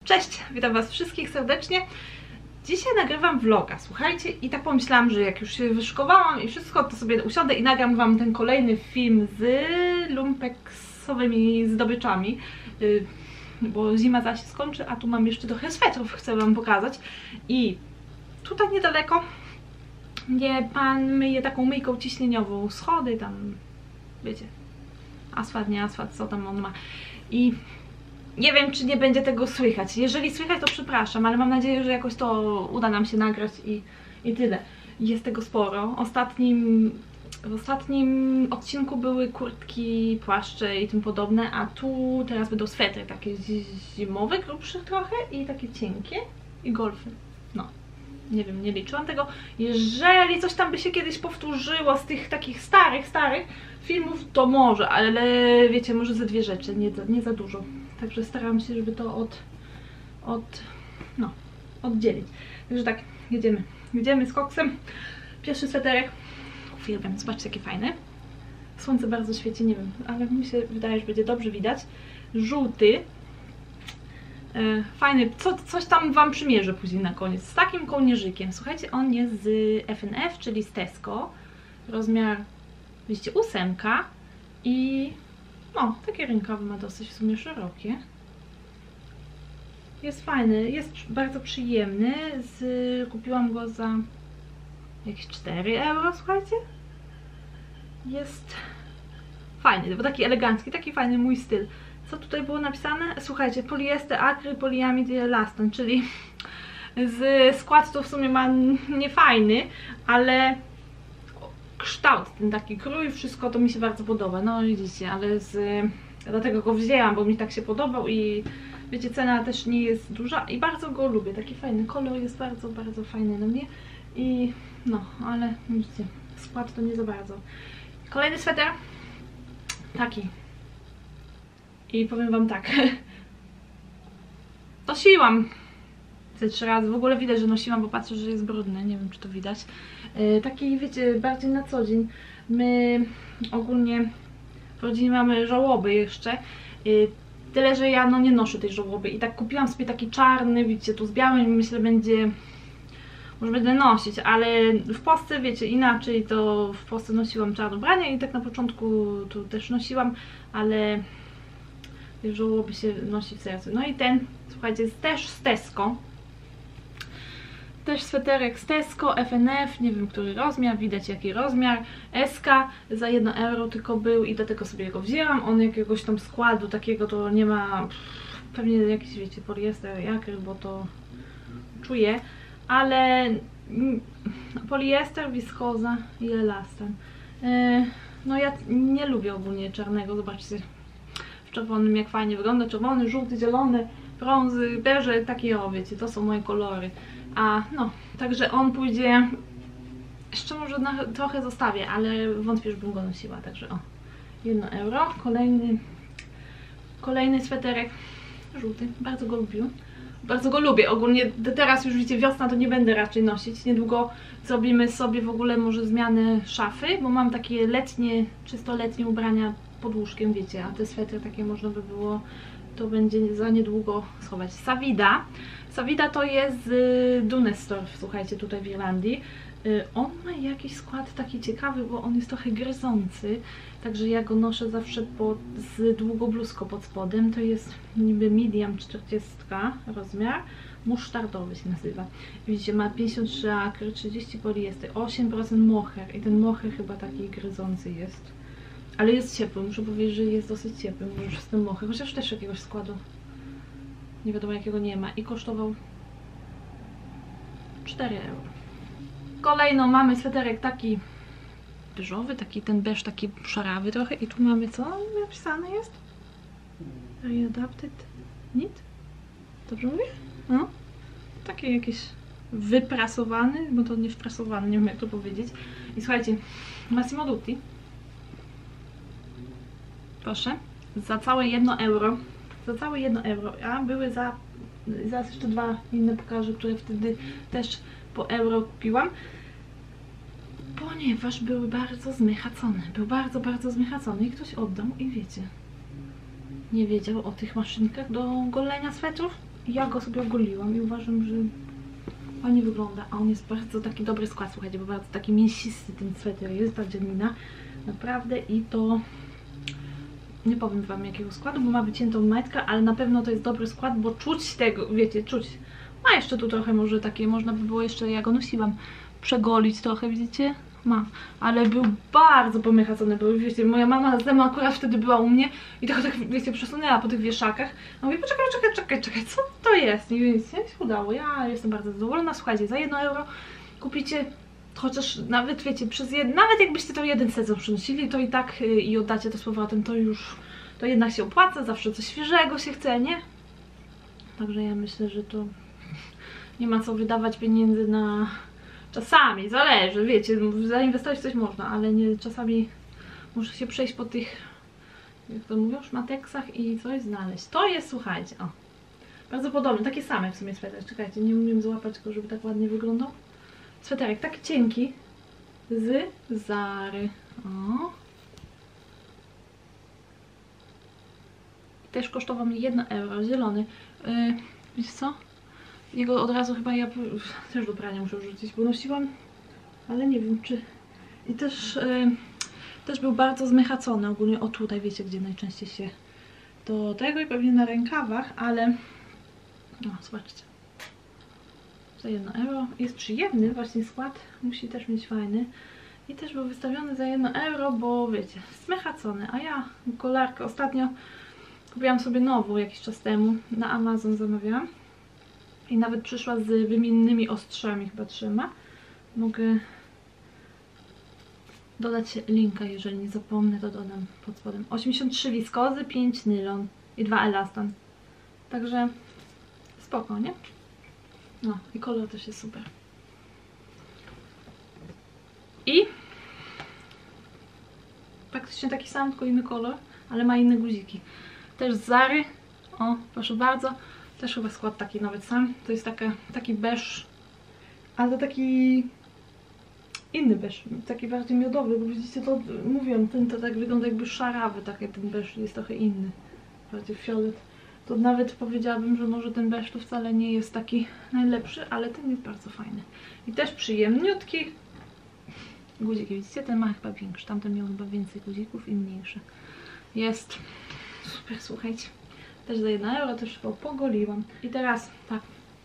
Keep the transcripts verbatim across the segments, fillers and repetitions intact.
Cześć, witam was wszystkich serdecznie. Dzisiaj nagrywam vloga, słuchajcie, i tak pomyślałam, że jak już się wyszykowałam i wszystko, to sobie usiądę i nagram wam ten kolejny film z lumpeksowymi zdobyczami, yy, bo zima zaś się skończy, a tu mam jeszcze trochę swetrów, chcę wam pokazać. I tutaj niedaleko mnie pan myje taką myjką ciśnieniową, schody tam, wiecie, asfalt, nie asfalt, co tam on ma. I nie wiem, czy nie będzie tego słychać. Jeżeli słychać, to przepraszam, ale mam nadzieję, że jakoś to uda nam się nagrać i, i tyle. Jest tego sporo. Ostatnim, w ostatnim odcinku były kurtki, płaszcze i tym podobne, a tu teraz będą swetry takie zimowe, grubsze trochę i takie cienkie i golfy. No, nie wiem, nie liczyłam tego. Jeżeli coś tam by się kiedyś powtórzyło z tych takich starych, starych filmów, to może, ale wiecie, może ze dwie rzeczy, nie, nie za dużo. Także staram się, żeby to od, od, no, oddzielić. Także tak, jedziemy. Jedziemy z koksem. Pierwszy sweterek. Uwielbiam, zobaczcie jakie fajne. Słońce bardzo świeci, nie wiem, ale mi się wydaje, że będzie dobrze widać. Żółty. E, fajny, co, coś tam wam przymierzę później na koniec. Z takim kołnierzykiem. Słuchajcie, on jest z F N F, czyli z Tesco. Rozmiar, widzicie, ósemka. I no, takie rękawy ma dosyć w sumie szerokie. Jest fajny, jest bardzo przyjemny. Z, kupiłam go za jakieś cztery euro, słuchajcie. Jest fajny, bo taki elegancki, taki fajny mój styl. Co tutaj było napisane? Słuchajcie, poliester, akryl, poliamid i elastan, czyli z skład to w sumie ma niefajny, ale kształt, ten taki krój, wszystko to mi się bardzo podoba. No widzicie, ale z, dlatego go wzięłam, bo mi tak się podobał i wiecie, cena też nie jest duża i bardzo go lubię. Taki fajny kolor jest bardzo, bardzo fajny na mnie i no, ale widzicie, skład to nie za bardzo. Kolejny sweter, taki. I powiem wam tak, nosiłam te trzy razy, w ogóle widać, że nosiłam, bo patrzę, że jest brudny, nie wiem, czy to widać. Yy, taki, wiecie, bardziej na co dzień. My ogólnie w rodzinie mamy żałoby jeszcze, yy, tyle, że ja no nie noszę tej żałoby i tak kupiłam sobie taki czarny, widzicie, tu z białym, myślę, będzie, może będę nosić, ale w Polsce, wiecie, inaczej, to w Polsce nosiłam czarne ubrania i tak na początku tu też nosiłam, ale żałoby się nosi w sercu. No i ten, słuchajcie, jest też z Tesco. Też sweterek z Tesco, F N F, nie wiem który rozmiar, widać jaki rozmiar. S K za jedno euro tylko był i dlatego sobie go wzięłam. On jakiegoś tam składu takiego to nie ma, pewnie jakiś, wiecie, poliester i akryl, bo to czuję, ale poliester, wiskoza i elastan. No ja nie lubię ogólnie czarnego, zobaczcie w czerwonym jak fajnie wygląda, czerwony, żółty, zielony, brązy, beże, takie o, wiecie, to są moje kolory. A no, także on pójdzie, jeszcze może na, trochę zostawię, ale wątpię, żebym go nosiła, także o, jedno euro. Kolejny, kolejny sweterek, żółty, bardzo go lubię, bardzo go lubię, ogólnie teraz już widzicie, wiosna to nie będę raczej nosić, niedługo zrobimy sobie w ogóle może zmianę szafy, bo mam takie letnie, czysto letnie ubrania pod łóżkiem, wiecie, a te swetry takie można by było, to będzie za niedługo schować. Savida. Savida to jest z Dunestorf, słuchajcie, tutaj w Irlandii. On ma jakiś skład taki ciekawy, bo on jest trochę gryzący, także ja go noszę zawsze pod, z długą bluzką pod spodem. To jest niby medium czterdzieści rozmiar, musztardowy się nazywa. Widzicie, ma pięćdziesiąt trzy akryl, trzydzieści poliester, osiem procent moher i ten moher chyba taki gryzący jest. Ale jest ciepły, muszę powiedzieć, że jest dosyć ciepły, może przez ten moher, chociaż też jakiegoś składu nie wiadomo jakiego nie ma i kosztował cztery euro. Kolejno mamy sweterek taki beżowy, taki ten beż taki szarawy trochę i tu mamy co napisane jest? Readapted knit? Dobrze mówię? No. Taki jakiś wyprasowany, bo to nie wprasowany, nie wiem jak to powiedzieć. I słuchajcie, Massimo Dutti, proszę, za całe jedno euro, za całe jedno euro, a były za, zaraz jeszcze dwa inne pokażę, które wtedy też po euro kupiłam, ponieważ były bardzo zmychacone, był bardzo, bardzo zmychacony i ktoś oddał i wiecie, nie wiedział o tych maszynkach do golenia swetrów, ja go sobie ogoliłam i uważam, że fajnie wygląda, a on jest bardzo taki dobry skład, słuchajcie, bo bardzo taki mięsisty ten sweter jest, ta dzielnina, naprawdę, i to nie powiem wam jakiego składu, bo ma wyciętą majtkę, ale na pewno to jest dobry skład, bo czuć tego, wiecie, czuć, ma jeszcze tu trochę może takie, można by było jeszcze, ja go nosiłam, przegolić trochę, widzicie? Ma, ale był bardzo pomychacony, bo wiecie, moja mama ze mną akurat wtedy była u mnie i trochę tak, wiecie, przesunęła po tych wieszakach. A mówię, poczekaj, czekaj, czekaj, czekaj, co to jest? I nic nie się udało, ja jestem bardzo zadowolona. Słuchajcie, za jedno euro kupicie, chociaż nawet, wiecie, przez jed... nawet jakbyście to jeden sezon przynosili, to i tak yy, i oddacie to z powrotem, to już, to jednak się opłaca, zawsze coś świeżego się chce, nie? Także ja myślę, że to nie ma co wydawać pieniędzy na... Czasami, zależy, wiecie, zainwestować w coś można, ale nie, czasami muszę się przejść po tych, jak to mówią, szmateksach i coś znaleźć. To jest, słuchajcie, o, bardzo podobne, takie same w sumie sweter. Czekajcie, nie umiem złapać go, żeby tak ładnie wyglądał. Sweterek taki cienki z Zary. O. Też kosztował mi jedno euro, zielony. Yy, wiecie co? Jego od razu chyba ja też do prania muszę wrzucić, bo nosiłam, ale nie wiem czy... I też, yy, też był bardzo zmechacony ogólnie, o tutaj wiecie gdzie najczęściej się do tego i pewnie na rękawach, ale... No zobaczcie. Za jedno euro. Jest przyjemny właśnie skład, musi też mieć fajny. I też był wystawiony za jedno euro, bo wiecie, zmechacony, a ja kolarkę ostatnio kupiłam sobie nową jakiś czas temu, na Amazon zamawiałam. I nawet przyszła z wymiennymi ostrzami, chyba trzyma. Mogę dodać linka, jeżeli nie zapomnę, to dodam pod spodem. osiemdziesiąt trzy wiskozy, pięć nylon i dwa elastan. Także spoko, nie? No i kolor też jest super. I praktycznie taki sam, tylko inny kolor, ale ma inne guziki. Też z Zary. O, proszę bardzo. Też chyba skład taki nawet sam. To jest taka, taki beż, ale taki inny beż, taki bardziej miodowy, bo widzicie to, mówiłam, ten to tak wygląda jakby szarawy, taki ten beż jest trochę inny, bardziej fiolet. To nawet powiedziałabym, że może ten beż to wcale nie jest taki najlepszy, ale ten jest bardzo fajny. I też przyjemniutki. Guziki, widzicie, ten ma chyba większy, tamten miał chyba więcej guzików i mniejszy. Jest super, słuchajcie. Też za jedno euro, też chyba pogoliłam. I teraz tak.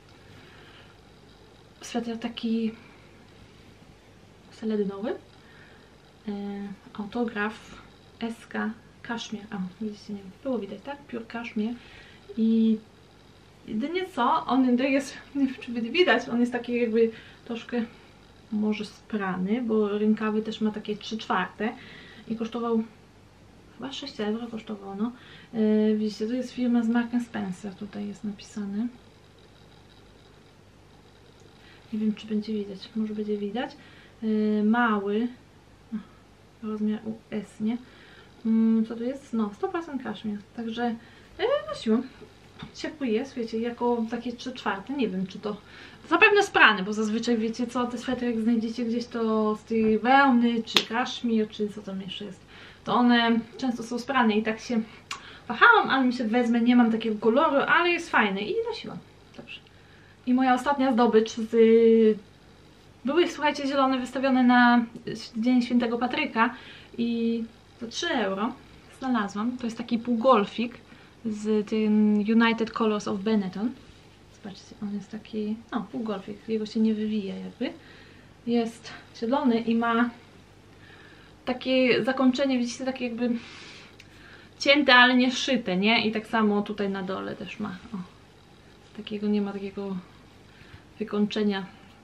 Sweter taki seledynowy. E, autograf S K Kaszmir. A, widzicie, nie było widać, tak? Pure Kaszmir. I jedynie co, on jest, nie wiem czy będzie widać, on jest taki jakby troszkę może sprany, bo rękawy też ma takie trzy czwarte i kosztował chyba sześć euro kosztowało, no. Yy, widzicie, to jest firma z Marks and Spencer, tutaj jest napisane. Nie wiem, czy będzie widać, może będzie widać. Yy, mały, rozmiar U S, nie? Yy, co tu jest? No, sto procent kaszmir, także yy, nosiłam. Ciepły jest, wiecie, jako takie trzy czwarte, nie wiem, czy to... Zapewne sprany, bo zazwyczaj wiecie co, te swetry jak znajdziecie gdzieś to z tej wełny, czy kaszmir, czy co tam jeszcze jest, to one często są sprane i tak się wahałam, ale mi się wezmę, nie mam takiego koloru, ale jest fajny i nosiłam. Dobrze. I moja ostatnia zdobycz z... były, słuchajcie, zielone wystawione na Dzień Świętego Patryka i za trzy euro znalazłam. To jest taki półgolfik z tym United Colors of Benetton. Zobaczcie, on jest taki, no, półgolfik, jego się nie wywija jakby. Jest zielony i ma takie zakończenie, widzicie, takie jakby cięte, ale nie szyte, nie? I tak samo tutaj na dole też ma. O, takiego nie ma takiego wykończenia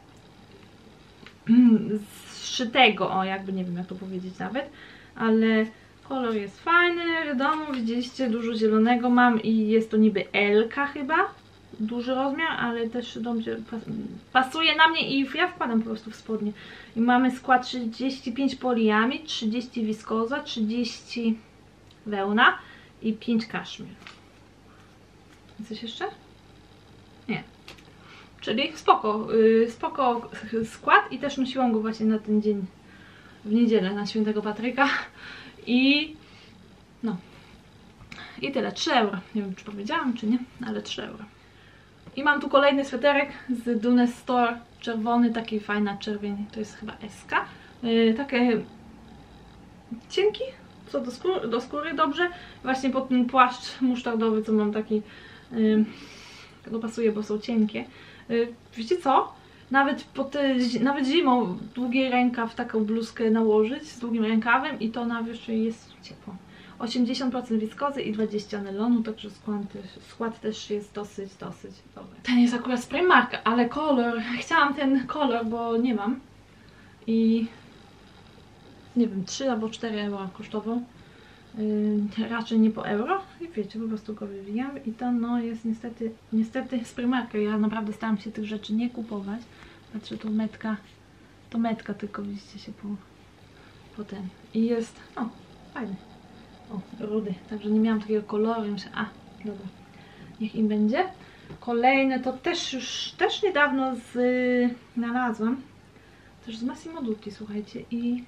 zszytego, o, jakby nie wiem jak to powiedzieć nawet, ale kolor jest fajny, wiadomo, widzieliście, dużo zielonego mam i jest to niby L-ka chyba, duży rozmiar, ale też dobrze pasuje na mnie i ja wkładam po prostu w spodnie. I mamy skład trzydzieści pięć poliamid, trzydzieści wiskoza, trzydzieści wełna i pięć kaszmir. Coś jeszcze? Nie. Czyli spoko, yy, spoko skład i też nosiłam go właśnie na ten dzień, w niedzielę, na Świętego Patryka. I no. I tyle, trzy euro. Nie wiem czy powiedziałam czy nie, ale trzy euro. I mam tu kolejny sweterek z Dunes Store, czerwony, taki fajna czerwień, to jest chyba S-ka. Yy, takie cienki, co do skóry, do skóry dobrze. Właśnie pod ten płaszcz musztardowy, co mam taki, yy, tego pasuje, bo są cienkie. Yy, wiecie co? Nawet, pod te, nawet zimą długi rękaw, taką bluzkę nałożyć z długim rękawem i to na wierzchu jest ciepło. osiemdziesiąt procent wiskozy i dwadzieścia procent nylonu, także skład też, skład też jest dosyć, dosyć dobry. Ten jest akurat z Primarka, ale kolor, chciałam ten kolor, bo nie mam. I nie wiem, trzy albo cztery euro kosztował. Yy, raczej nie po euro. I wiecie, po prostu go wywijam. I to no jest niestety, niestety z Primarka. Ja naprawdę staram się tych rzeczy nie kupować. Patrzę, to metka, to metka tylko widzicie się po, po ten. I jest, o, fajny. O, rudy, także nie miałam takiego koloru, myślę, a, dobra, niech im będzie. Kolejne to też już, też niedawno z, y, znalazłam, też z Massimo Dutti, słuchajcie, i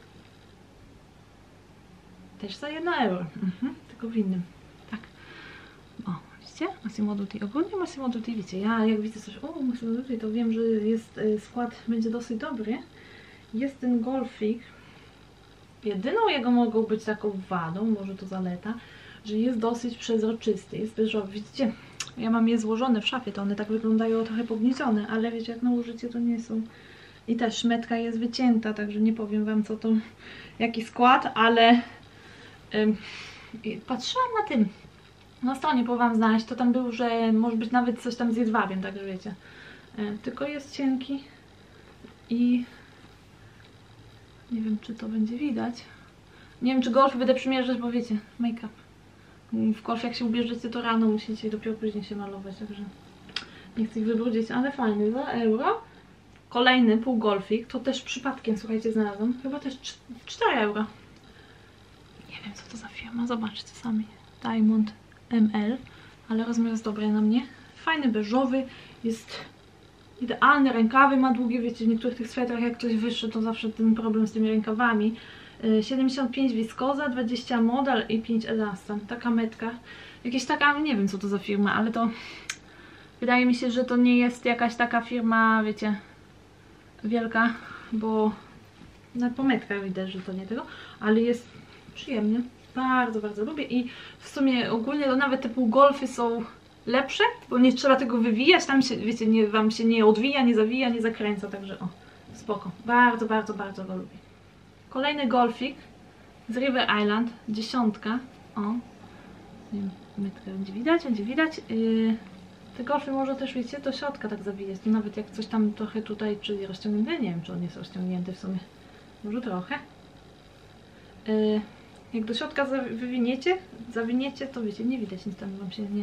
też za jedno euro, mhm, tylko w innym, tak, o, widzicie, Massimo Dutti, ogólnie Massimo Dutti, wiecie, ja jak widzę coś, o, Massimo Dutti, to wiem, że jest, y, skład będzie dosyć dobry, jest ten golfik. Jedyną jego mogą być taką wadą, może to zaleta, że jest dosyć przezroczysty, jest beżowy. Widzicie, ja mam je złożone w szafie, to one tak wyglądają trochę pogniecione, ale wiecie, jak nałożycie, to nie są. I też metka jest wycięta, także nie powiem wam co to, jaki skład, ale ym, patrzyłam na tym, na stronie próbowałam znaleźć, to tam był, że może być nawet coś tam z jedwabiem, także wiecie. Yy, tylko jest cienki i nie wiem, czy to będzie widać. Nie wiem, czy golf będę przymierzać, bo wiecie, make-up. W golf jak się ubierzecie, to rano musicie dopiero później się malować, także nie chcę ich wybrudzić, ale fajny, za euro. Kolejny półgolfik, to też przypadkiem, słuchajcie, znalazłam. Chyba też cztery euro. Nie wiem, co to za firma, zobaczcie sami. Diamond M L, ale rozmiar jest dobry na mnie. Fajny, beżowy, jest idealny, rękawy ma długie, wiecie, w niektórych tych swetrach jak ktoś wyższy, to zawsze ten problem z tymi rękawami. siedemdziesiąt pięć wiskoza, dwadzieścia modal i pięć elastan. Taka metka. Jakieś taka, nie wiem co to za firma, ale to wydaje mi się, że to nie jest jakaś taka firma, wiecie, wielka, bo na po metkach widać, że to nie tego, ale jest przyjemny. Bardzo, bardzo lubię i w sumie ogólnie to nawet te półgolfy są lepsze, bo nie trzeba tego wywijać, tam się, wiecie, nie, wam się nie odwija, nie zawija, nie zakręca, także o, spoko. Bardzo, bardzo, bardzo go lubię. Kolejny golfik z River Island, dziesiątka, o, nie wiem, metkę będzie widać, będzie widać. Yy, te golfy może też, wiecie, do środka tak zawijać, to nawet jak coś tam trochę tutaj, czy rozciągnięty, nie wiem, czy on jest rozciągnięty w sumie, może trochę. Yy, jak do środka wywiniecie, zawiniecie, to wiecie, nie widać nic tam, wam się nie...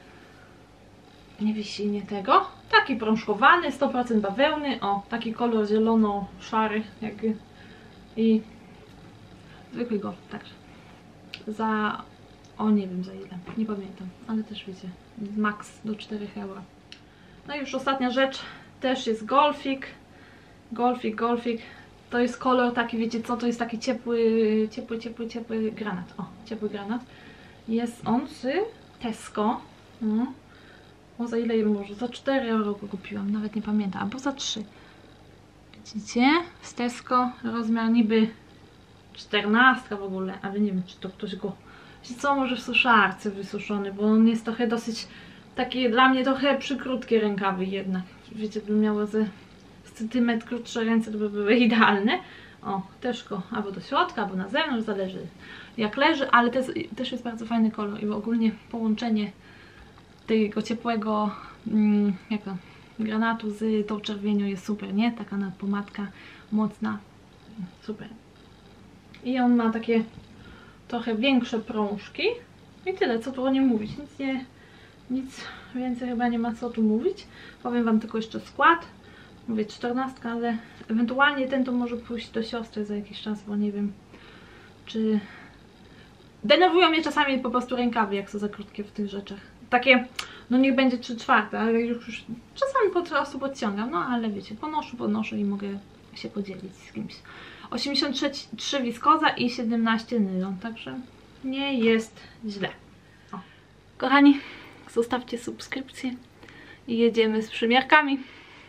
nie wisi, nie tego. Taki prążkowany, sto procent bawełny, o, taki kolor zielono-szary, jakby. I zwykły golf, także za, o nie wiem za ile, nie pamiętam, ale też wiecie, max do czterech euro. No i już ostatnia rzecz, też jest golfik, golfik, golfik, to jest kolor taki, wiecie co, to jest taki ciepły, ciepły, ciepły, ciepły granat, o, ciepły granat. Jest on z Tesco, no. O, za ile może? Za cztery euro go kupiłam, nawet nie pamiętam, albo za trzy. Widzicie? Z Tesco rozmiar niby czternastka w ogóle, ale nie wiem, czy to ktoś go... Wiecie co, może w suszarce wysuszony, bo on jest trochę dosyć... Takie dla mnie trochę przykrótkie rękawy jednak. Wiecie, bym miała ze centymetr krótsze ręce, to by były idealne. O, też go albo do środka, albo na zewnątrz, zależy jak leży, ale też, też jest bardzo fajny kolor i ogólnie połączenie tego ciepłego, mm, jak to, granatu z tą czerwienią jest super, nie? Taka pomadka mocna, super. I on ma takie trochę większe prążki i tyle, co tu o nim mówić, nic nie, nic więcej chyba nie ma co tu mówić. Powiem wam tylko jeszcze skład, mówię czternastka, ale ewentualnie ten to może pójść do siostry za jakiś czas, bo nie wiem, czy... Denerwują mnie czasami po prostu rękawy, jak są za krótkie w tych rzeczach. Takie, no niech będzie trzy czwarte, ale już, już czasami po prostu podciągam, no ale wiecie, ponoszę, ponoszę i mogę się podzielić z kimś. osiemdziesiąt trzy wiskoza i siedemnaście nylon, także nie jest źle. O. Kochani, zostawcie subskrypcję i jedziemy z przymiarkami.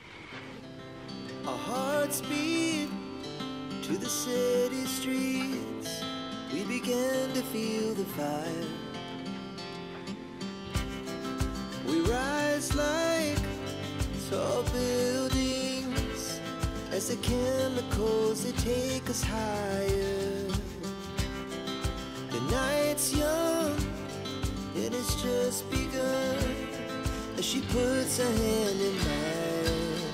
Our hearts beat to the city streets. We began to feel the fire. We rise like tall buildings as the chemicals they take us higher. The night's young and it's just begun as she puts her hand in mine.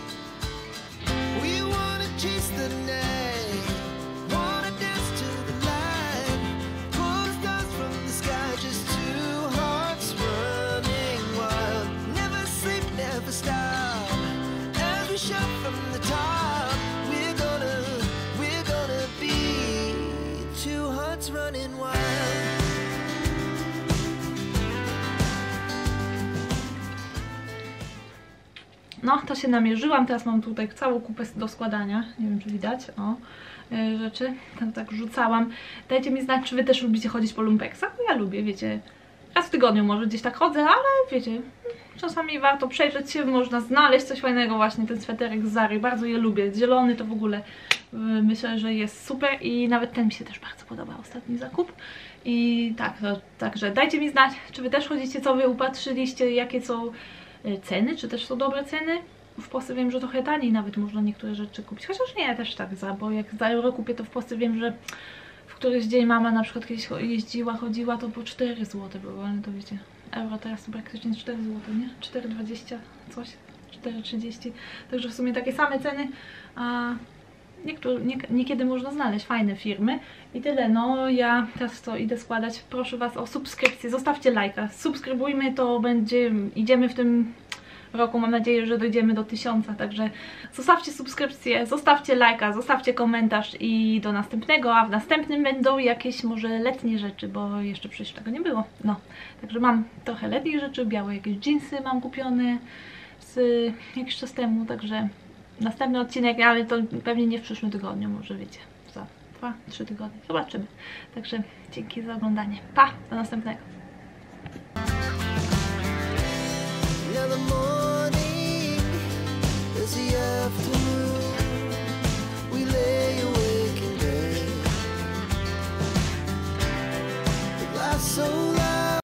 We wanna chase the night, wanna dance to the light, pull the stars from the sky, just two hearts running wild. Never sleep, never stop, as we shout from the top. We're gonna, we're gonna be two hearts running wild. No, to się namierzyłam, teraz mam tutaj całą kupę do składania, nie wiem czy widać, o, yy, rzeczy, tam tak rzucałam. Dajcie mi znać, czy wy też lubicie chodzić po lumpeksach, bo ja lubię, wiecie, raz w tygodniu może gdzieś tak chodzę, ale wiecie, czasami warto przejrzeć się, można znaleźć coś fajnego, właśnie ten sweterek z Zary, bardzo je lubię, zielony to w ogóle yy, myślę, że jest super i nawet ten mi się też bardzo podoba, ostatni zakup. I tak, to, także dajcie mi znać, czy wy też chodzicie, co wy upatrzyliście, jakie są ceny, czy też są dobre ceny. W Polsce wiem, że trochę taniej nawet można niektóre rzeczy kupić, chociaż nie, też tak za, bo jak za euro kupię, to w Polsce wiem, że w któryś dzień mama na przykład kiedyś jeździła, chodziła, to po cztery złote było, ale to wiecie, euro teraz to praktycznie cztery złote, nie? cztery dwadzieścia coś, cztery trzydzieści, także w sumie takie same ceny, a niektóre, nie, niekiedy można znaleźć fajne firmy. I tyle, no ja teraz to idę składać, proszę was o subskrypcję, zostawcie lajka, subskrybujmy, to będzie, idziemy w tym roku, mam nadzieję, że dojdziemy do tysiąca, także zostawcie subskrypcję, zostawcie lajka, zostawcie komentarz i do następnego, a w następnym będą jakieś może letnie rzeczy, bo jeszcze przecież tego nie było, no, także mam trochę letnich rzeczy, białe jakieś dżinsy mam kupione z jakiś czas temu, także następny odcinek, ale to pewnie nie w przyszłym tygodniu, może wiecie, za dwa trzy tygodnie, zobaczymy. Także dzięki za oglądanie. Pa! Do następnego.